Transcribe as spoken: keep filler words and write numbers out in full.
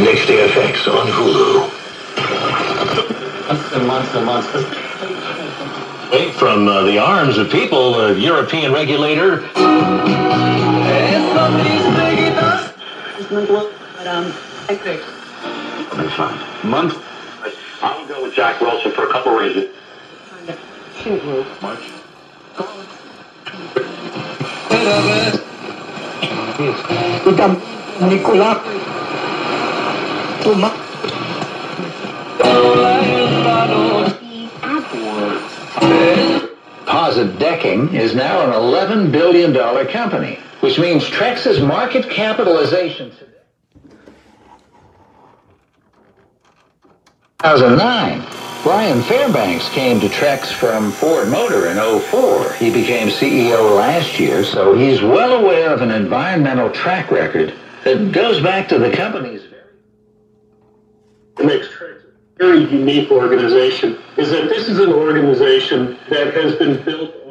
Mixed F X on Hulu. Months and months and months. From uh, the arms of people, a European regulator. I'll be fine. Month. I'll go with Jack Wilson for a couple reasons. March. Composite decking is now an eleven billion dollar company, which means Trex's market capitalization today. two thousand nine, Brian Fairbanks came to Trex from Ford Motor in oh four. He became C E O last year, so he's well aware of an environmental track record that goes back to the company's very... It makes Trex a very unique organization, is that this is an organization that has been built